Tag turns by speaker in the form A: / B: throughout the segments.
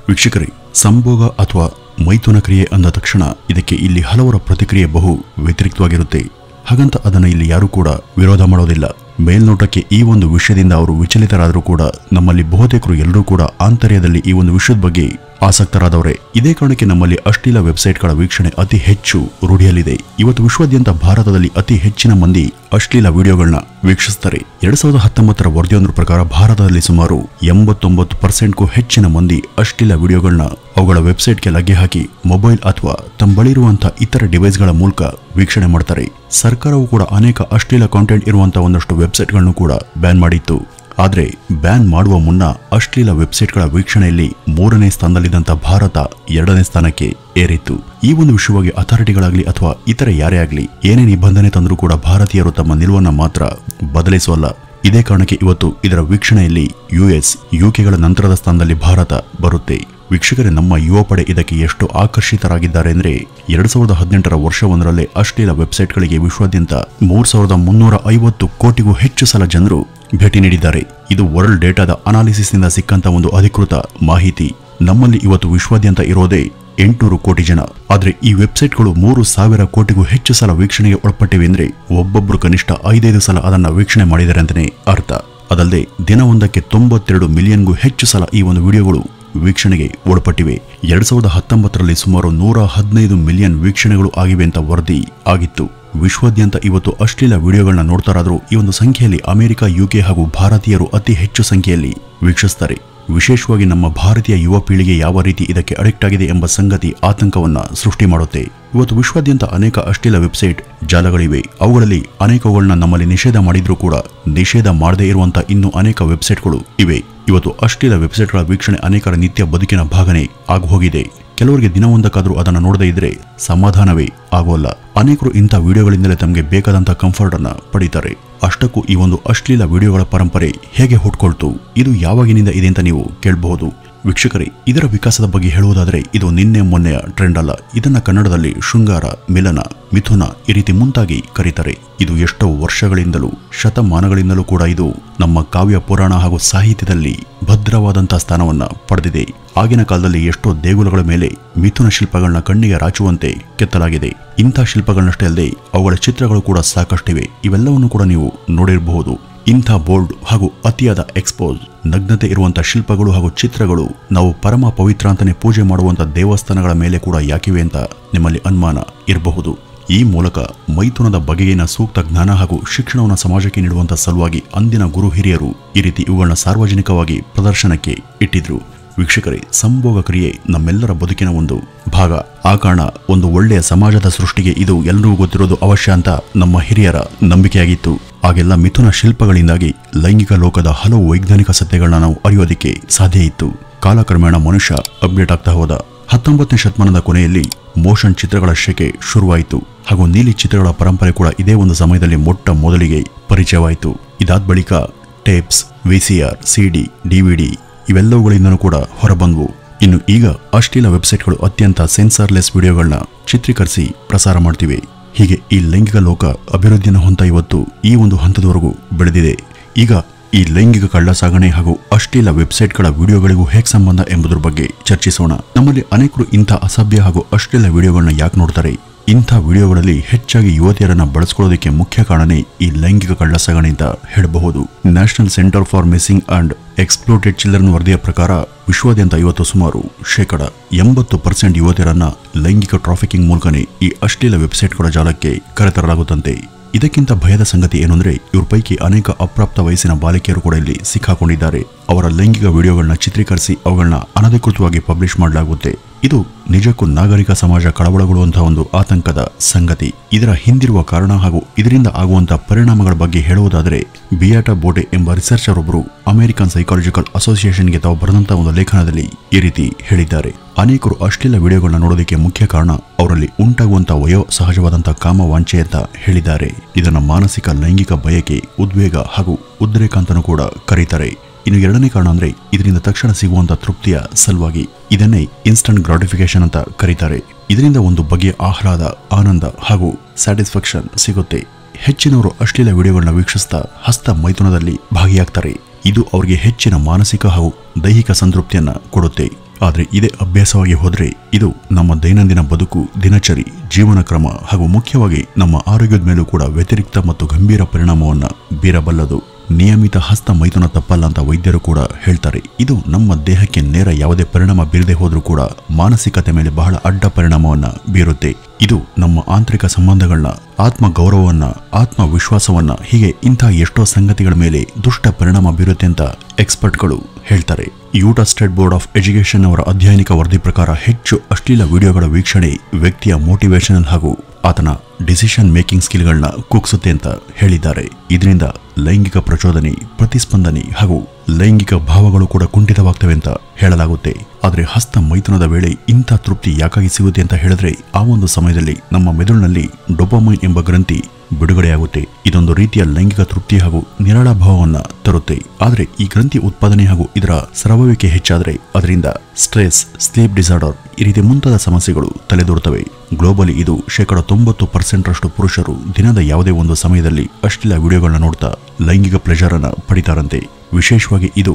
A: ವೀಕ್ಷಕರೇ, ಸಂಭೋಗ ಅಥವಾ ಮೈಥುನ ಕ್ರಿಯೆ ಅಂದ ತಕ್ಷಣ ಇದಕ್ಕೆ ಇಲ್ಲಿ ಹಲವರ ಪ್ರತಿಕ್ರಿಯೆ ಬಹು ವ್ಯತಿರಿಕ್ತವಾಗಿರುತ್ತೆ. ಹಾಗಂತ ಅದನ್ನು ಇಲ್ಲಿ ಯಾರೂ ಕೂಡ ವಿರೋಧ ಮಾಡೋದಿಲ್ಲ. ಮೇಲ್ನೋಟಕ್ಕೆ ಈ ಒಂದು ವಿಷಯದಿಂದ ಅವರು ವಿಚಲಿತರಾದರೂ ಕೂಡ ನಮ್ಮಲ್ಲಿ ಬಹುತೇಕರು ಎಲ್ಲರೂ ಕೂಡ ಆಂತರ್ಯದಲ್ಲಿ ಈ ಒಂದು ವಿಷಯದ ಬಗ್ಗೆ ಆಸಕ್ತರಾದವರೇ. ಇದೇ ಕಾರಣಕ್ಕೆ ನಮ್ಮಲ್ಲಿ ಅಶ್ಲೀಲ ವೆಬ್ಸೈಟ್ಗಳ ವೀಕ್ಷಣೆ ಅತಿ ಹೆಚ್ಚು ರೂಢಿಯಲ್ಲಿದೆ. ಇವತ್ತು ವಿಶ್ವಾದ್ಯಂತ ಭಾರತದಲ್ಲಿ ಅತಿ ಹೆಚ್ಚಿನ ಮಂದಿ ಅಶ್ಲೀಲ ವಿಡಿಯೋಗಳನ್ನ ವೀಕ್ಷಿಸುತ್ತಾರೆ. 2019ರ ವರದಿಯೊಂದರ ಪ್ರಕಾರ ಭಾರತದಲ್ಲಿ ಸುಮಾರು 89%ಕ್ಕೂ ಹೆಚ್ಚಿನ ಮಂದಿ ಅಶ್ಲೀಲ ವಿಡಿಯೋಗಳನ್ನ ಅವುಗಳ ವೆಬ್ಸೈಟ್ಗೆ ಲಗ್ಗೆ ಹಾಕಿ ಮೊಬೈಲ್ ಅಥವಾ ತಮ್ಮ ಬಳಿ ಇರುವಂತಹ ಇತರ ಡಿವೈಸ್ಗಳ ಮೂಲಕ ವೀಕ್ಷಣೆ ಮಾಡ್ತಾರೆ. ಸರ್ಕಾರವು ಕೂಡ ಅನೇಕ ಅಶ್ಲೀಲ ಕಾಂಟೆಂಟ್ ಇರುವಂತಹ ಒಂದಷ್ಟು ವೆಬ್ಸೈಟ್ಗಳನ್ನು ಕೂಡ ಬ್ಯಾನ್ ಮಾಡಿತ್ತು. ಆದರೆ ಬ್ಯಾನ್ ಮಾಡುವ ಮುನ್ನ ಅಶ್ಲೀಲ ವೆಬ್ಸೈಟ್ಗಳ ವೀಕ್ಷಣೆಯಲ್ಲಿ 3ನೇ ಸ್ಥಾನದಲ್ಲಿದ್ದಂಥ ಭಾರತ 2ನೇ ಸ್ಥಾನಕ್ಕೆ ಏರಿತ್ತು. ಈ ಒಂದು ವಿಷಯವಾಗಿ ಅಥಾರಿಟಿಗಳಾಗಲಿ ಅಥವಾ ಇತರೆ ಯಾರೇ ಆಗಲಿ ಏನೇ ನಿಬಂಧನೆ ತಂದರೂ ಕೂಡ ಭಾರತೀಯರು ತಮ್ಮ ನಿಲುವನ್ನು ಮಾತ್ರ ಬದಲಿಸೋಲ್ಲ. ಇದೇ ಕಾರಣಕ್ಕೆ ಇವತ್ತು ಇದರ ವೀಕ್ಷಣೆಯಲ್ಲಿ US, UKಗಳ ನಂತರದ ಸ್ಥಾನದಲ್ಲಿ ಭಾರತ ಬರುತ್ತೆ. ವೀಕ್ಷಕರೇ, ನಮ್ಮ ಯುವ ಪಡೆ ಇದಕ್ಕೆ ಎಷ್ಟು ಆಕರ್ಷಿತರಾಗಿದ್ದಾರೆ ಅಂದರೆ 2018ರ ವರ್ಷವೊಂದರಲ್ಲೇ ಅಶ್ಲೀಲ ವೆಬ್ಸೈಟ್ಗಳಿಗೆ ವಿಶ್ವಾದ್ಯಂತ 3350 ಕೋಟಿಗೂ ಹೆಚ್ಚು ಸಲ ಜನರು ಭೇಟಿ ನೀಡಿದ್ದಾರೆ. ಇದು ವರ್ಲ್ಡ್ ಡೇಟಾದ ಅನಾಲಿಸಿಸ್ನಿಂದ ಸಿಕ್ಕಂತ ಒಂದು ಅಧಿಕೃತ ಮಾಹಿತಿ. ನಮ್ಮಲ್ಲಿ ಇವತ್ತು ವಿಶ್ವಾದ್ಯಂತ ಇರೋದೇ 800 ಕೋಟಿ ಜನ. ಆದ್ರೆ ಈ ವೆಬ್ಸೈಟ್ಗಳು 3000 ಕೋಟಿಗೂ ಹೆಚ್ಚು ಸಲ ವೀಕ್ಷಣೆಗೆ ಒಳಪಟ್ಟಿವೆ ಅಂದ್ರೆ ಒಬ್ಬೊಬ್ರು ಕನಿಷ್ಠ 5 ಸಲ ಅದನ್ನ ವೀಕ್ಷಣೆ ಮಾಡಿದ್ದಾರೆ ಅಂತಾನೆ ಅರ್ಥ. ಅದಲ್ಲದೆ ದಿನವೊಂದಕ್ಕೆ 92 ಮಿಲಿಯನ್ಗೂ ಹೆಚ್ಚು ಸಲ ಈ ಒಂದು ವಿಡಿಯೋಗಳು ವೀಕ್ಷಣೆಗೆ ಒಳಪಟ್ಟಿವೆ. 2019ರಲ್ಲಿ ಸುಮಾರು 115 ಮಿಲಿಯನ್ ವೀಕ್ಷಣೆಗಳು ಆಗಿವೆ ಅಂತ ವರದಿ ಆಗಿತ್ತು. ವಿಶ್ವಾದ್ಯಂತ ಇವತ್ತು ಅಶ್ಲೀಲ ವಿಡಿಯೋಗಳನ್ನ ನೋಡ್ತಾರಾದ್ರೂ ಈ ಒಂದು ಸಂಖ್ಯೆಯಲ್ಲಿ ಅಮೆರಿಕ, UK ಹಾಗೂ ಭಾರತೀಯರು ಅತಿ ಹೆಚ್ಚು ಸಂಖ್ಯೆಯಲ್ಲಿ ವೀಕ್ಷಿಸುತ್ತಾರೆ. ವಿಶೇಷವಾಗಿ ನಮ್ಮ ಭಾರತೀಯ ಯುವ ಪೀಳಿಗೆ ಯಾವ ರೀತಿ ಇದಕ್ಕೆ ಅಡಿಕ್ಟ್ ಆಗಿದೆ ಎಂಬ ಸಂಗತಿ ಆತಂಕವನ್ನ ಸೃಷ್ಟಿ ಮಾಡುತ್ತೆ. ಇವತ್ತು ವಿಶ್ವಾದ್ಯಂತ ಅನೇಕ ಅಶ್ಲೀಲ ವೆಬ್ಸೈಟ್ ಜಾಲಗಳಿವೆ. ಅವುಗಳಲ್ಲಿ ಅನೇಕವುಗಳನ್ನ ನಮ್ಮಲ್ಲಿ ನಿಷೇಧ ಮಾಡಿದ್ರೂ ಕೂಡ ನಿಷೇಧ ಮಾಡದೇ ಇರುವಂತಹ ಇನ್ನೂ ಅನೇಕ ವೆಬ್ಸೈಟ್ಗಳು ಇವೆ. ಇವತ್ತು ಅಶ್ಲೀಲ ವೆಬ್ಸೈಟ್ಗಳ ವೀಕ್ಷಣೆ ಅನೇಕರ ನಿತ್ಯ ಬದುಕಿನ ಭಾಗನೇ ಆಗಿ ಹೋಗಿದೆ. ಕೆಲವರಿಗೆ ದಿನವೊಂದಕ್ಕಾದ್ರೂ ಅದನ್ನು ನೋಡದೇ ಇದ್ರೆ ಸಮಾಧಾನವೇ ಆಗೋಲ್ಲ. ಅನೇಕರು ಇಂಥ ವಿಡಿಯೋಗಳಿಂದಲೇ ತಮಗೆ ಬೇಕಾದಂತಹ ಕಂಫರ್ಟ್ ಅನ್ನ ಪಡೀತಾರೆ. ಅಷ್ಟಕ್ಕೂ ಈ ಒಂದು ಅಶ್ಲೀಲ ವಿಡಿಯೋಗಳ ಪರಂಪರೆ ಹೇಗೆ ಹುಟ್ಕೊಳ್ತು, ಇದು ಯಾವಾಗಿನಿಂದ ಇದೆ ಅಂತ ನೀವು ಕೇಳಬಹುದು. ವೀಕ್ಷಕರೇ, ಇದರ ವಿಕಾಸದ ಬಗ್ಗೆ ಹೇಳುವುದಾದರೆ ಇದು ನಿನ್ನೆ ಮೊನ್ನೆಯ ಟ್ರೆಂಡ್ ಅಲ್ಲ. ಇದನ್ನ ಕನ್ನಡದಲ್ಲಿ ಶೃಂಗಾರ, ಮಿಲನ, ಮಿಥುನ ಈ ರೀತಿ ಮುಂತಾಗಿ ಕರೀತಾರೆ. ಇದು ಎಷ್ಟೋ ವರ್ಷಗಳಿಂದಲೂ ಶತಮಾನಗಳಿಂದಲೂ ಕೂಡ ಇದು ನಮ್ಮ ಕಾವ್ಯ ಪುರಾಣ ಹಾಗೂ ಸಾಹಿತ್ಯದಲ್ಲಿ ಭದ್ರವಾದಂತಹ ಸ್ಥಾನವನ್ನ ಪಡೆದಿದೆ. ಆಗಿನ ಕಾಲದಲ್ಲಿ ಎಷ್ಟೋ ದೇಗುಲಗಳ ಮೇಲೆ ಮಿಥುನ ಶಿಲ್ಪಗಳನ್ನ ಕಣ್ಣಿಗೆ ರಾಚುವಂತೆ ಕೆತ್ತಲಾಗಿದೆ. ಇಂಥ ಶಿಲ್ಪಗಳನ್ನಷ್ಟೇ ಅಲ್ಲದೆ ಅವುಗಳ ಚಿತ್ರಗಳು ಕೂಡ ಸಾಕಷ್ಟಿವೆ. ಇವೆಲ್ಲವನ್ನು ಕೂಡ ನೀವು ನೋಡಿರಬಹುದು. ಇಂಥ ಬೋಲ್ಡ್ ಹಾಗೂ ಅತಿಯಾದ ಎಕ್ಸ್ಪೋಸ್ ನಗ್ನತೆ ಇರುವಂತಹ ಶಿಲ್ಪಗಳು ಹಾಗೂ ಚಿತ್ರಗಳು ನಾವು ಪರಮ ಪವಿತ್ರ ಅಂತಾನೆ ಪೂಜೆ ಮಾಡುವಂತ ದೇವಸ್ಥಾನಗಳ ಮೇಲೆ ಕೂಡ ಯಾಕಿವೆ ಅಂತ ನಿಮ್ಮಲ್ಲಿ ಅನುಮಾನ ಇರಬಹುದು. ಈ ಮೂಲಕ ಮೈಥುನದ ಬಗೆಗಿನ ಸೂಕ್ತ ಜ್ಞಾನ ಹಾಗೂ ಶಿಕ್ಷಣವನ್ನು ಸಮಾಜಕ್ಕೆ ನೀಡುವಂತ ಸಲುವಾಗಿ ಅಂದಿನ ಗುರು ಹಿರಿಯರು ಈ ರೀತಿ ಇವುಗಳನ್ನ ಸಾರ್ವಜನಿಕವಾಗಿ ಪ್ರದರ್ಶನಕ್ಕೆ ಇಟ್ಟಿದ್ರು. ವೀಕ್ಷಕರೇ, ಸಂಭೋಗ ಕ್ರಿಯೆ ನಮ್ಮೆಲ್ಲರ ಬದುಕಿನ ಒಂದು ಭಾಗ. ಆ ಕಾರಣ ಒಂದು ಒಳ್ಳೆಯ ಸಮಾಜದ ಸೃಷ್ಟಿಗೆ ಇದು ಎಲ್ಲರಿಗೂ ಗೊತ್ತಿರೋದು ಅವಶ್ಯ ಅಂತ ನಮ್ಮ ಹಿರಿಯರ ನಂಬಿಕೆಯಾಗಿತ್ತು. ಆಗೆಲ್ಲ ಮಿಥುನ ಶಿಲ್ಪಗಳಿಂದಾಗಿ ಲೈಂಗಿಕ ಲೋಕದ ಹಲವು ವೈಜ್ಞಾನಿಕ ಸತ್ಯಗಳನ್ನ ನಾವು ಅರಿಯೋದಕ್ಕೆ ಸಾಧ್ಯ ಇತ್ತು. ಕಾಲಕ್ರಮೇಣ ಮನುಷ್ಯ ಅಪ್ಡೇಟ್ ಆಗ್ತಾ ಹೋದ. 19ನೇ ಶತಮಾನದ ಕೊನೆಯಲ್ಲಿ ಮೋಷನ್ ಚಿತ್ರಗಳ ಶಕೆ ಶುರುವಾಯಿತು ಹಾಗೂ ನೀಲಿ ಚಿತ್ರಗಳ ಪರಂಪರೆ ಕೂಡ ಇದೇ ಒಂದು ಸಮಯದಲ್ಲಿ ಮೊಟ್ಟ ಮೊದಲಿಗೆ ಪರಿಚಯವಾಯಿತು. ಇದಾದ ಬಳಿಕ ಟೇಪ್ಸ್, VCR, CD, DVD ಇವೆಲ್ಲವುಗಳಿಂದನೂ ಕೂಡ ಹೊರಬಂದ್ವು. ಇನ್ನು ಈಗ ಅಶ್ಲೀಲ ವೆಬ್ಸೈಟ್ಗಳು ಅತ್ಯಂತ ಸೆನ್ಸಾರ್ಲೆಸ್ ವಿಡಿಯೋಗಳನ್ನ ಚಿತ್ರೀಕರಿಸಿ ಪ್ರಸಾರ ಮಾಡ್ತಿವೆ. ಹೀಗೆ ಈ ಲೈಂಗಿಕ ಲೋಕ ಅಭಿವೃದ್ಧಿಯನ್ನು ಹೊಂದ ಇವತ್ತು ಈ ಒಂದು ಹಂತದವರೆಗೂ ಬೆಳೆದಿದೆ. ಈಗ ಈ ಲೈಂಗಿಕ ಕಳ್ಳಸಾಗಣೆ ಹಾಗೂ ಅಶ್ಲೀಲ ವೆಬ್ಸೈಟ್ಗಳ ವಿಡಿಯೋಗಳಿಗೂ ಹೇಗೆ ಸಂಬಂಧ ಎಂಬುದರ ಬಗ್ಗೆ ಚರ್ಚಿಸೋಣ. ನಮ್ಮಲ್ಲಿ ಅನೇಕರು ಇಂಥ ಅಸಭ್ಯ ಹಾಗೂ ಅಶ್ಲೀಲ ವಿಡಿಯೋಗಳನ್ನ ಯಾಕೆ ನೋಡ್ತಾರೆ? ಇಂಥ ವಿಡಿಯೋಗಳಲ್ಲಿ ಹೆಚ್ಚಾಗಿ ಯುವತಿಯರನ್ನ ಬಳಸ್ಕೊಳ್ಳೋದಕ್ಕೆ ಮುಖ್ಯ ಕಾರಣನೇ ಈ ಲೈಂಗಿಕ ಕಳ್ಳಸಾಗಣೆ ಅಂತ ಹೇಳಬಹುದು. National Center for Missing and Exploited Children ವರದಿಯ ಪ್ರಕಾರ ವಿಶ್ವಾದ್ಯಂತ ಇವತ್ತು ಸುಮಾರು 80% ಯುವತಿಯರನ್ನ ಲೈಂಗಿಕ ಟ್ರಾಫಿಕಿಂಗ್ ಮೂಲಕನೇ ಈ ಅಶ್ಲೀಲ ವೆಬ್ಸೈಟ್ಗಳ ಜಾಲಕ್ಕೆ ಕರೆತರಲಾಗುತ್ತಂತೆ. ಇದಕ್ಕಿಂತ ಭಯದ ಸಂಗತಿ ಏನು ಅಂದ್ರೆ ಇವ್ರ ಪೈಕಿ ಅನೇಕ ಅಪ್ರಾಪ್ತ ವಯಸ್ಸಿನ ಬಾಲಿಕೆಯರು ಕೂಡ ಇಲ್ಲಿ ಸಿಕ್ಕಾಕೊಂಡಿದ್ದಾರೆ. ಅವರ ಲೈಂಗಿಕ ವಿಡಿಯೋಗಳನ್ನ ಚಿತ್ರೀಕರಿಸಿ ಅವುಗಳನ್ನ ಅನಧಿಕೃತವಾಗಿ ಪಬ್ಲಿಷ್ ಮಾಡಲಾಗುತ್ತೆ. ಇದು ನಿಜಕ್ಕೂ ನಾಗರಿಕ ಸಮಾಜ ಕಳವಳಗೊಳ್ಳುವಂತಹ ಒಂದು ಆತಂಕದ ಸಂಗತಿ. ಇದರ ಹಿಂದಿರುವ ಕಾರಣ ಹಾಗೂ ಇದರಿಂದ ಆಗುವಂತಹ ಪರಿಣಾಮಗಳ ಬಗ್ಗೆ ಹೇಳುವುದಾದರೆ ಬಿಯಾಟಾ ಬೋಟೆ ಎಂಬ ರಿಸರ್ಚರ್ ಒಬ್ಬರು ಅಮೆರಿಕನ್ ಸೈಕಾಲಜಿಕಲ್ ಅಸೋಸಿಯೇಷನ್ಗೆ ತಾವು ಬರೆದಂತಹ ಒಂದು ಲೇಖನದಲ್ಲಿ ಈ ರೀತಿ ಹೇಳಿದ್ದಾರೆ. ಅನೇಕರು ಅಶ್ಲೀಲ ವಿಡಿಯೋಗಳನ್ನ ನೋಡೋದಕ್ಕೆ ಮುಖ್ಯ ಕಾರಣ ಅವರಲ್ಲಿ ಉಂಟಾಗುವಂತಹ ವಯೋ ಸಹಜವಾದಂತಹ ಕಾಮ ವಾಂಛೆ ಅಂತ ಹೇಳಿದ್ದಾರೆ. ಇದನ್ನ ಮಾನಸಿಕ ಲೈಂಗಿಕ ಬಯಕೆ, ಉದ್ವೇಗ ಹಾಗೂ ಉದ್ರೇಕ ಅಂತನೂ ಕೂಡ ಕರೀತಾರೆ. ಇನ್ನು ಎರಡನೇ ಕಾರಣ ಅಂದ್ರೆ ಇದರಿಂದ ತಕ್ಷಣ ಸಿಗುವಂತ ತೃಪ್ತಿಯ ಸಲುವಾಗಿ. ಇದನ್ನೇ ಇನ್ಸ್ಟಂಟ್ ಗ್ರಾಟಿಫಿಕೇಶನ್ ಅಂತ ಕರೀತಾರೆ. ಇದರಿಂದ ಒಂದು ಬಗೆಯ ಆಹ್ಲಾದ, ಆನಂದ ಹಾಗೂ ಸ್ಯಾಟಿಸ್ಫ್ಯಾಕ್ಷನ್ ಸಿಗುತ್ತೆ. ಹೆಚ್ಚಿನವರು ಅಶ್ಲೀಲ ವಿಡಿಯೋಗಳನ್ನ ವೀಕ್ಷಿಸ್ತಾ ಹಸ್ತ ಮೈಥುನದಲ್ಲಿ ಭಾಗಿಯಾಗ್ತಾರೆ. ಇದು ಅವರಿಗೆ ಹೆಚ್ಚಿನ ಮಾನಸಿಕ ಹಾಗೂ ದೈಹಿಕ ಸಂತೃಪ್ತಿಯನ್ನ ಕೊಡುತ್ತೆ. ಆದರೆ ಇದೇ ಅಭ್ಯಾಸವಾಗಿ ಹೋದ್ರೆ ಇದು ನಮ್ಮ ದೈನಂದಿನ ಬದುಕು, ದಿನಚರಿ, ಜೀವನ ಕ್ರಮ ಹಾಗೂ ಮುಖ್ಯವಾಗಿ ನಮ್ಮ ಆರೋಗ್ಯದ ಮೇಲೂ ಕೂಡ ವ್ಯತಿರಿಕ್ತ ಮತ್ತು ಗಂಭೀರ ಪರಿಣಾಮವನ್ನ ಬೀರಬಲ್ಲದು. ನಿಯಮಿತ ಹಸ್ತ ಮೈಥುನ ತಪ್ಪಲ್ಲ ಅಂತ ವೈದ್ಯರು ಕೂಡ ಹೇಳ್ತಾರೆ. ಇದು ನಮ್ಮ ದೇಹಕ್ಕೆ ನೇರ ಯಾವುದೇ ಪರಿಣಾಮ ಬೀರದೆ ಹೋದ್ರೂ ಕೂಡ ಮಾನಸಿಕತೆ ಮೇಲೆ ಬಹಳ ಅಡ್ಡ ಪರಿಣಾಮವನ್ನ ಬೀರುತ್ತೆ. ಇದು ನಮ್ಮ ಆಂತರಿಕ ಸಂಬಂಧಗಳನ್ನ, ಆತ್ಮ ಗೌರವವನ್ನ, ಆತ್ಮವಿಶ್ವಾಸವನ್ನ, ಹೀಗೆ ಇಂಥ ಎಷ್ಟೋ ಸಂಗತಿಗಳ ಮೇಲೆ ದುಷ್ಟ ಪರಿಣಾಮ ಬೀರುತ್ತೆ ಅಂತ ಎಕ್ಸ್ಪರ್ಟ್ಗಳು ಹೇಳ್ತಾರೆ. Utah State Board of Education ಅವರ ಅಧ್ಯಯನಿಕ ವರದಿ ಪ್ರಕಾರ ಹೆಚ್ಚು ಅಶ್ಲೀಲ ವಿಡಿಯೋಗಳ ವೀಕ್ಷಣೆ ವ್ಯಕ್ತಿಯ ಮೋಟಿವೇಶನಲ್ ಹಾಗೂ ಆತನ ಡಿಸಿಷನ್ ಮೇಕಿಂಗ್ ಸ್ಕಿಲ್ಗಳನ್ನ ಕುಗ್ಸುತ್ತೆ ಅಂತ ಹೇಳಿದ್ದಾರೆ. ಇದರಿಂದ ಲೈಂಗಿಕ ಪ್ರಚೋದನೆ, ಪ್ರತಿಸ್ಪಂದನೆ ಹಾಗೂ ಲೈಂಗಿಕ ಭಾವಗಳು ಕೂಡ ಕುಂಠಿತವಾಗ್ತವೆ ಅಂತ ಹೇಳಲಾಗುತ್ತೆ. ಆದರೆ ಹಸ್ತ ಮೈಥುನದ ವೇಳೆ ಇಂಥ ತೃಪ್ತಿ ಯಾಕಾಗಿ ಸಿಗುತ್ತೆ ಅಂತ ಹೇಳಿದ್ರೆ, ಆ ಒಂದು ಸಮಯದಲ್ಲಿ ನಮ್ಮ ಮೆದುಳಿನಲ್ಲಿ ಡೋಪಾಮೈನ್ ಎಂಬ ಗ್ರಂಥಿ ಬಿಡುಗಡೆಯಾಗುತ್ತೆ. ಇದೊಂದು ರೀತಿಯ ಲೈಂಗಿಕ ತೃಪ್ತಿ ಹಾಗೂ ನಿರಾಳಭಾವವನ್ನ ತರುತ್ತೆ. ಆದರೆ ಈ ಗ್ರಂಥಿ ಉತ್ಪಾದನೆ ಹಾಗೂ ಇದರ ಸ್ರವವಿಕೆ ಹೆಚ್ಚಾದರೆ ಅದರಿಂದ ಸ್ಟ್ರೆಸ್, ಸ್ಲೀಪ್ ಡಿಸಾರ್ಡರ್ ಈ ರೀತಿ ಮುಂತಾದ ಸಮಸ್ಯೆಗಳು ತಲೆದೋರುತ್ತವೆ. ಗ್ಲೋಬಲಿ ಇದು 90% ಪುರುಷರು ದಿನದ ಯಾವುದೇ ಒಂದು ಸಮಯದಲ್ಲಿ ಅಶ್ಲೀಲ ವಿಡಿಯೋಗಳನ್ನ ನೋಡ್ತಾ ಲೈಂಗಿಕ ಪ್ಲೆಜರ್ ಅನ್ನ ಪಡಿತಾರಂತೆ. ವಿಶೇಷವಾಗಿ ಇದು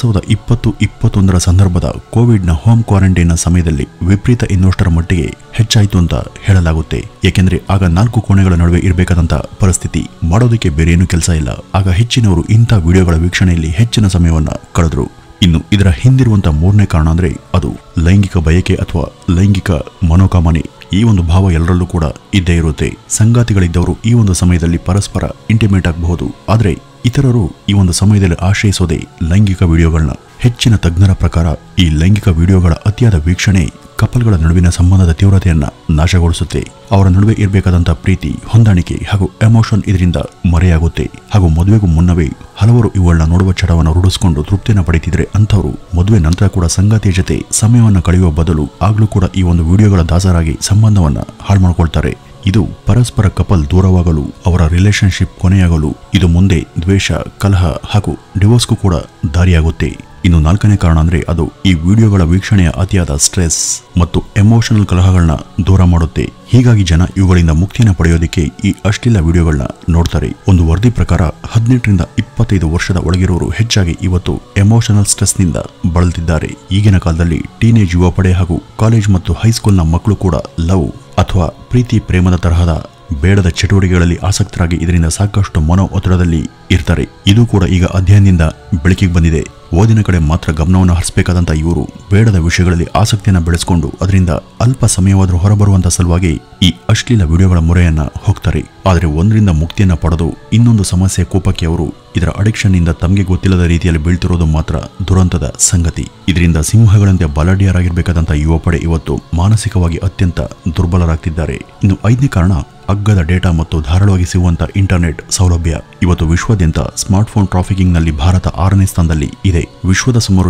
A: 2020-21 ಸಂದರ್ಭದ ಕೋವಿಡ್ನ ಹೋಮ್ ಕ್ವಾರಂಟೈನ್ನ ಸಮಯದಲ್ಲಿ ವಿಪರೀತ ಇನ್ನಷ್ಟರ ಮಟ್ಟಿಗೆ ಹೆಚ್ಚಾಯಿತು ಅಂತ ಹೇಳಲಾಗುತ್ತೆ. ಏಕೆಂದ್ರೆ ಆಗ 4 ಕೋಣೆಗಳ ನಡುವೆ ಇರಬೇಕಾದಂತ ಪರಿಸ್ಥಿತಿ, ಮಾಡೋದಕ್ಕೆ ಬೇರೇನು ಕೆಲಸ ಇಲ್ಲ. ಆಗ ಹೆಚ್ಚಿನವರು ಇಂಥ ವಿಡಿಯೋಗಳ ವೀಕ್ಷಣೆಯಲ್ಲಿ ಹೆಚ್ಚಿನ ಸಮಯವನ್ನ ಕಳೆದ್ರು. ಇನ್ನು ಇದರ ಹಿಂದಿರುವಂತ ಮೂರನೇ ಕಾರಣ ಅಂದ್ರೆ ಅದು ಲೈಂಗಿಕ ಬಯಕೆ ಅಥವಾ ಲೈಂಗಿಕ ಮನೋಕಾಮನೆ. ಈ ಒಂದು ಭಾವ ಎಲ್ಲರಲ್ಲೂ ಕೂಡ ಇದ್ದೇ ಇರುತ್ತೆ. ಸಂಗಾತಿಗಳಿದ್ದವರು ಈ ಒಂದು ಸಮಯದಲ್ಲಿ ಪರಸ್ಪರ ಇಂಟಿಮೇಟ್ ಆಗಬಹುದು. ಆದರೆ ಇತರರು ಈ ಒಂದು ಸಮಯದಲ್ಲಿ ಆಶ್ರಯಿಸೋದೇ ಲೈಂಗಿಕ ವಿಡಿಯೋಗಳನ್ನ. ಹೆಚ್ಚಿನ ತಜ್ಞರ ಪ್ರಕಾರ ಈ ಲೈಂಗಿಕ ವಿಡಿಯೋಗಳ ಅತಿಯಾದ ವೀಕ್ಷಣೆ ಕಪಲ್ಗಳ ನಡುವಿನ ಸಂಬಂಧದ ತೀವ್ರತೆಯನ್ನ ನಾಶಗೊಳಿಸುತ್ತೆ. ಅವರ ನಡುವೆ ಇರಬೇಕಾದಂತ ಪ್ರೀತಿ, ಹೊಂದಾಣಿಕೆ ಹಾಗೂ ಎಮೋಷನ್ ಇದರಿಂದ ಮರೆಯಾಗುತ್ತೆ. ಹಾಗೂ ಮದುವೆಗೂ ಮುನ್ನವೇ ಹಲವರು ಇವುಗಳನ್ನ ನೋಡುವ ಚಟವನ್ನು ರೂಢಿಸಿಕೊಂಡು ತೃಪ್ತಿಯನ್ನು ಪಡೆಯುತ್ತಿದ್ರೆ ಅಂಥವರು ಮದುವೆ ನಂತರ ಕೂಡ ಸಂಗಾತಿಯ ಜೊತೆ ಸಮಯವನ್ನು ಕಳೆಯುವ ಬದಲು ಆಗ್ಲೂ ಕೂಡ ಈ ಒಂದು ವಿಡಿಯೋಗಳ ದಾಸರಾಗಿ ಸಂಬಂಧವನ್ನ ಹಾಳು ಮಾಡ್ಕೊಳ್ತಾರೆ. ಇದು ಪರಸ್ಪರ ಕಪಲ್ ದೂರವಾಗಲು, ಅವರ ರಿಲೇಶನ್ಶಿಪ್ ಕೊನೆಯಾಗಲು ಇದು ಮುಂದೆ ದ್ವೇಷ, ಕಲಹ ಹಾಗೂ ಡಿವೋರ್ಸ್ಗೂ ಕೂಡ ದಾರಿಯಾಗುತ್ತೆ. ಇನ್ನು 4ನೇ ಕಾರಣ ಅಂದ್ರೆ ಅದು ಈ ವಿಡಿಯೋಗಳ ವೀಕ್ಷಣೆಯ ಅತಿಯಾದ ಸ್ಟ್ರೆಸ್ ಮತ್ತು ಎಮೋಷನಲ್ ಕಲಹಗಳನ್ನ ದೂರ ಮಾಡುತ್ತೆ. ಹೀಗಾಗಿ ಜನ ಇವುಗಳಿಂದ ಮುಕ್ತಿಯನ್ನು ಪಡೆಯೋದಕ್ಕೆ ಈ ಅಶ್ಲೀಲ ವಿಡಿಯೋಗಳನ್ನ ನೋಡ್ತಾರೆ. ಒಂದು ವರದಿ ಪ್ರಕಾರ 18ರಿಂದ 25 ವರ್ಷದ ಒಳಗಿರೋರು ಹೆಚ್ಚಾಗಿ ಇವತ್ತು ಎಮೋಷನಲ್ ಸ್ಟ್ರೆಸ್ ನಿಂದ ಬಳಲ್ತಿದ್ದಾರೆ. ಈಗಿನ ಕಾಲದಲ್ಲಿ ಟೀನೇಜ್ ಯುವ ಪಡೆ ಹಾಗೂ ಕಾಲೇಜ್ ಮತ್ತು ಹೈಸ್ಕೂಲ್ನ ಮಕ್ಕಳು ಕೂಡ ಲವ್ ಅಥವಾ ಪ್ರೀತಿ ಪ್ರೇಮದ ತರಹದ ಬೇಡದ ಚಟುವಟಿಕೆಗಳಲ್ಲಿ ಆಸಕ್ತರಾಗಿ ಇದರಿಂದ ಸಾಕಷ್ಟು ಮನೋ ಒತ್ತಡದಲ್ಲಿ ಇರ್ತಾರೆ. ಇದು ಕೂಡ ಈಗ ಅಧ್ಯಯನದಿಂದ ಬೆಳಕಿಗೆ ಬಂದಿದೆ. ಓದಿನ ಕಡೆ ಮಾತ್ರ ಗಮನವನ್ನು ಹರಿಸಬೇಕಾದಂತ ಇವರು ಬೇಡದ ವಿಷಯಗಳಲ್ಲಿ ಆಸಕ್ತಿಯನ್ನು ಬೆಳೆಸಿಕೊಂಡು ಅದರಿಂದ ಅಲ್ಪ ಸಮಯವಾದರೂ ಹೊರಬರುವಂತ ಸಲುವಾಗಿ ಈ ಅಶ್ಲೀಲ ವಿಡಿಯೋಗಳ ಮೊರೆಯನ್ನ ಹೋಗ್ತಾರೆ. ಆದರೆ ಒಂದರಿಂದ ಮುಕ್ತಿಯನ್ನ ಪಡೆದು ಇನ್ನೊಂದು ಸಮಸ್ಯೆ ಕೋಪಕ್ಕೆ ಅವರು ಇದರ ಅಡಿಕ್ಷನ್ ಇಂದ ತಮಗೆ ಗೊತ್ತಿಲ್ಲದ ರೀತಿಯಲ್ಲಿ ಬೀಳ್ತಿರೋದು ಮಾತ್ರ ದುರಂತದ ಸಂಗತಿ. ಇದರಿಂದ ಸಿಂಹಗಳಂತೆ ಬಲಾಢ್ಯರಾಗಿರ್ಬೇಕಾದಂತ ಯುವ ಪಡೆ ಇವತ್ತು ಮಾನಸಿಕವಾಗಿ ಅತ್ಯಂತ ದುರ್ಬಲರಾಗ್ತಿದ್ದಾರೆ. ಇನ್ನು 5ನೇ ಕಾರಣ ಅಗ್ಗದ ಡೇಟಾ ಮತ್ತು ಧಾರಾಳವಾಗಿ ಸಿಗುವಂತ ಇಂಟರ್ನೆಟ್ ಸೌಲಭ್ಯ. ಇವತ್ತು ವಿಶ್ವಾದ್ಯಂತ ಸ್ಮಾರ್ಟ್ಫೋನ್ ಟ್ರಾಫಿಕಿಂಗ್ ನಲ್ಲಿ ಭಾರತ 6ನೇ ಸ್ಥಾನದಲ್ಲಿ ಇದೆ. ವಿಶ್ವದ ಸುಮಾರು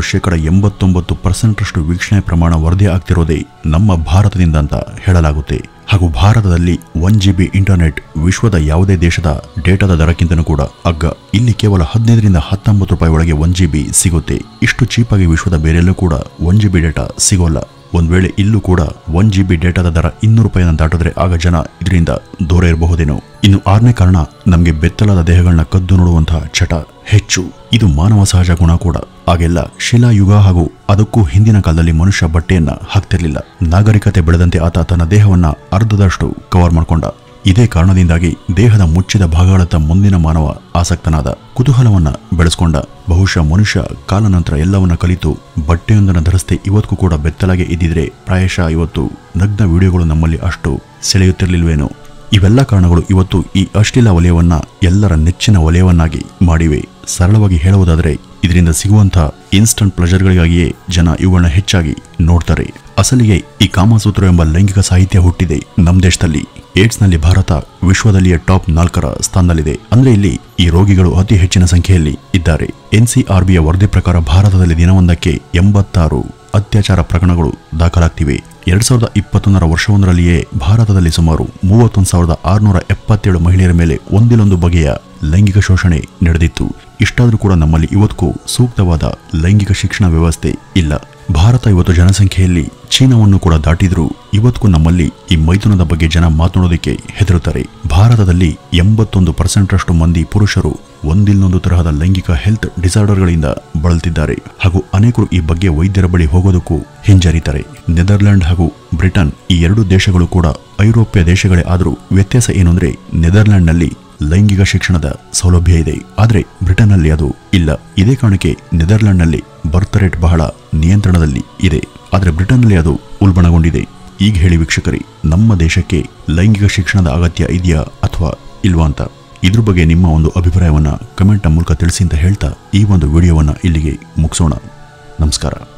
A: 89% ವೀಕ್ಷಣೆ ಪ್ರಮಾಣ ವರದಿ ಆಗ್ತಿರೋದೇ ನಮ್ಮ ಭಾರತದಿಂದ ಅಂತ ಹೇಳಲಾಗುತ್ತೆ. ಹಾಗೂ ಭಾರತದಲ್ಲಿ 1 GB ಇಂಟರ್ನೆಟ್ ವಿಶ್ವದ ಯಾವುದೇ ದೇಶದ ಡೇಟಾದ ದರಕ್ಕಿಂತನೂ ಕೂಡ ಅಗ್ಗ. ಇಲ್ಲಿ ಕೇವಲ 15ರಿಂದ 19 ರೂಪಾಯಿ ಒಳಗೆ 1 GB ಸಿಗುತ್ತೆ. ಇಷ್ಟು ಚೀಪಾಗಿ ವಿಶ್ವದ ಬೇರೆಲ್ಲೂ ಕೂಡ 1 GB ಡೇಟಾ ಸಿಗೋಲ್ಲ. ಒಂದ್ ವೇಳೆ ಇಲ್ಲೂ ಕೂಡ 1 GB ಡೇಟಾದ ದರ 200 ರೂಪಾಯಿಯನ್ನು ದಾಟಿದ್ರೆ ಆಗ ಜನ ಇದರಿಂದ ದೂರ ಇರಬಹುದೇನೋ. ಇನ್ನು 6ನೇ ಕಾರಣ ನಮಗೆ ಬೆತ್ತಲಾದ ದೇಹಗಳನ್ನ ಕದ್ದು ನೋಡುವಂತಹ ಚಟ ಹೆಚ್ಚು. ಇದು ಮಾನವ ಸಹಜ ಗುಣ ಕೂಡ. ಆಗೆಲ್ಲ ಶಿಲಾಯುಗ ಹಾಗೂ ಅದಕ್ಕೂ ಹಿಂದಿನ ಕಾಲದಲ್ಲಿ ಮನುಷ್ಯ ಬಟ್ಟೆಯನ್ನ ಹಾಕ್ತಿರ್ಲಿಲ್ಲ. ನಾಗರಿಕತೆ ಬೆಳೆದಂತೆ ಆತ ತನ್ನ ದೇಹವನ್ನ ಅರ್ಧದಷ್ಟು ಕವರ್ ಮಾಡ್ಕೊಂಡ. ಇದೇ ಕಾರಣದಿಂದಾಗಿ ದೇಹದ ಮುಚ್ಚಿದ ಭಾಗಗಳತ್ತ ಮುಂದಿನ ಮಾನವ ಆಸಕ್ತನಾದ, ಕುತೂಹಲವನ್ನ ಬೆಳೆಸ್ಕೊಂಡ. ಬಹುಶಃ ಮನುಷ್ಯ ಕಾಲ ನಂತರ ಎಲ್ಲವನ್ನ ಕಲಿತು ಬಟ್ಟೆಯೊಂದನ್ನು ಧರಿಸದೆ ಇವತ್ತಿಗೂ ಕೂಡ ಬೆತ್ತಲಾಗೆ ಇದ್ದಿದ್ರೆ ಪ್ರಾಯಶಃ ಇವತ್ತು ನಗ್ನ ವಿಡಿಯೋಗಳು ನಮ್ಮಲ್ಲಿ ಅಷ್ಟು ಸೆಳೆಯುತ್ತಿರಲಿಲ್ವೇನೋ. ಇವೆಲ್ಲ ಕಾರಣಗಳು ಇವತ್ತು ಈ ಅಶ್ಲೀಲ ವಲಯವನ್ನ ಎಲ್ಲರ ನೆಚ್ಚಿನ ವಲಯವನ್ನಾಗಿ ಮಾಡಿವೆ. ಸರಳವಾಗಿ ಹೇಳುವುದಾದರೆ ಇದರಿಂದ ಸಿಗುವಂತಹ ಇನ್ಸ್ಟಂಟ್ ಪ್ಲೆಜರ್ಗಳಿಗಾಗಿಯೇ ಜನ ಇವುಗಳನ್ನ ಹೆಚ್ಚಾಗಿ ನೋಡ್ತಾರೆ. ಅಸಲಿಗೆ ಈ ಕಾಮಸೂತ್ರ ಎಂಬ ಲೈಂಗಿಕ ಸಾಹಿತ್ಯ ಹುಟ್ಟಿದೆ ನಮ್ಮ ದೇಶದಲ್ಲಿ. ಏಡ್ಸ್ ನಲ್ಲಿ ಭಾರತ ವಿಶ್ವದಲ್ಲಿಯೇ ಟಾಪ್ 4ರ ಸ್ಥಾನದಲ್ಲಿದೆ. ಅಂದ್ರೆ ಇಲ್ಲಿ ಈ ರೋಗಿಗಳು ಅತಿ ಹೆಚ್ಚಿನ ಸಂಖ್ಯೆಯಲ್ಲಿ ಇದ್ದಾರೆ. NCRBಯ ವರದಿ ಪ್ರಕಾರ ಭಾರತದಲ್ಲಿ ದಿನವೊಂದಕ್ಕೆ 86 ಅತ್ಯಾಚಾರ ಪ್ರಕರಣಗಳು ದಾಖಲಾಗ್ತಿವೆ. 2021ರ ವರ್ಷವೊಂದರಲ್ಲಿಯೇ ಭಾರತದಲ್ಲಿ ಸುಮಾರು 31,677 ಮಹಿಳೆಯರ ಮೇಲೆ ಒಂದಿಲ್ಲೊಂದು ಬಗೆಯ ಲೈಂಗಿಕ ಶೋಷಣೆ ನಡೆದಿತ್ತು. ಇಷ್ಟಾದರೂ ಕೂಡ ನಮ್ಮಲ್ಲಿ ಇವತ್ತಿಗೂ ಸೂಕ್ತವಾದ ಲೈಂಗಿಕ ಶಿಕ್ಷಣ ವ್ಯವಸ್ಥೆ ಇಲ್ಲ. ಭಾರತ ಇವತ್ತು ಜನಸಂಖ್ಯೆಯಲ್ಲಿ ಚೀನಾವನ್ನು ಕೂಡ ದಾಟಿದ್ರೂ ಇವತ್ತಿಗೂ ನಮ್ಮಲ್ಲಿ ಈ ಮೈಥುನದ ಬಗ್ಗೆ ಜನ ಮಾತನಾಡೋದಕ್ಕೆ ಹೆದರುತ್ತಾರೆ. ಭಾರತದಲ್ಲಿ 81% ಮಂದಿ ಪುರುಷರು ಒಂದಿಲ್ಲೊಂದು ತರಹದ ಲೈಂಗಿಕ ಹೆಲ್ತ್ ಡಿಸಾರ್ಡರ್ಗಳಿಂದ ಬಳಲ್ತಿದ್ದಾರೆ ಹಾಗೂ ಅನೇಕರು ಈ ಬಗ್ಗೆ ವೈದ್ಯರ ಬಳಿ ಹೋಗೋದಕ್ಕೂ ಹಿಂಜರಿತಾರೆ. ನೆದರ್ಲ್ಯಾಂಡ್ ಹಾಗೂ ಬ್ರಿಟನ್ ಈ ಎರಡು ದೇಶಗಳು ಕೂಡ ಐರೋಪ್ಯ ದೇಶಗಳೇ ಆದರೂ ವ್ಯತ್ಯಾಸ ಏನು ಅಂದ್ರೆ ನೆದರ್ಲ್ಯಾಂಡ್ನಲ್ಲಿ ಲೈಂಗಿಕ ಶಿಕ್ಷಣದ ಸೌಲಭ್ಯ ಇದೆ, ಆದರೆ ಬ್ರಿಟನ್ನಲ್ಲಿ ಅದು ಇಲ್ಲ. ಇದೇ ಕಾರಣಕ್ಕೆ ನೆದರ್ಲ್ಯಾಂಡ್ನಲ್ಲಿ ಬರ್ತ್ ರೇಟ್ ಬಹಳ ನಿಯಂತ್ರಣದಲ್ಲಿ ಇದೆ, ಆದರೆ ಬ್ರಿಟನ್ನಲ್ಲಿ ಅದು ಉಲ್ಬಣಗೊಂಡಿದೆ. ಈಗ ಹೇಳಿ ವೀಕ್ಷಕರೇ, ನಮ್ಮ ದೇಶಕ್ಕೆ ಲೈಂಗಿಕ ಶಿಕ್ಷಣದ ಅಗತ್ಯ ಇದೆಯಾ ಅಥವಾ ಇಲ್ವಾ ಅಂತ ಇದ್ರ ಬಗ್ಗೆ ನಿಮ್ಮ ಒಂದು ಅಭಿಪ್ರಾಯವನ್ನ ಕಮೆಂಟ್ ಮೂಲಕ ತಿಳಿಸಿ ಅಂತ ಹೇಳ್ತಾ ಈ ಒಂದು ವಿಡಿಯೋವನ್ನ ಇಲ್ಲಿಗೆ ಮುಗಿಸೋಣ. ನಮಸ್ಕಾರ.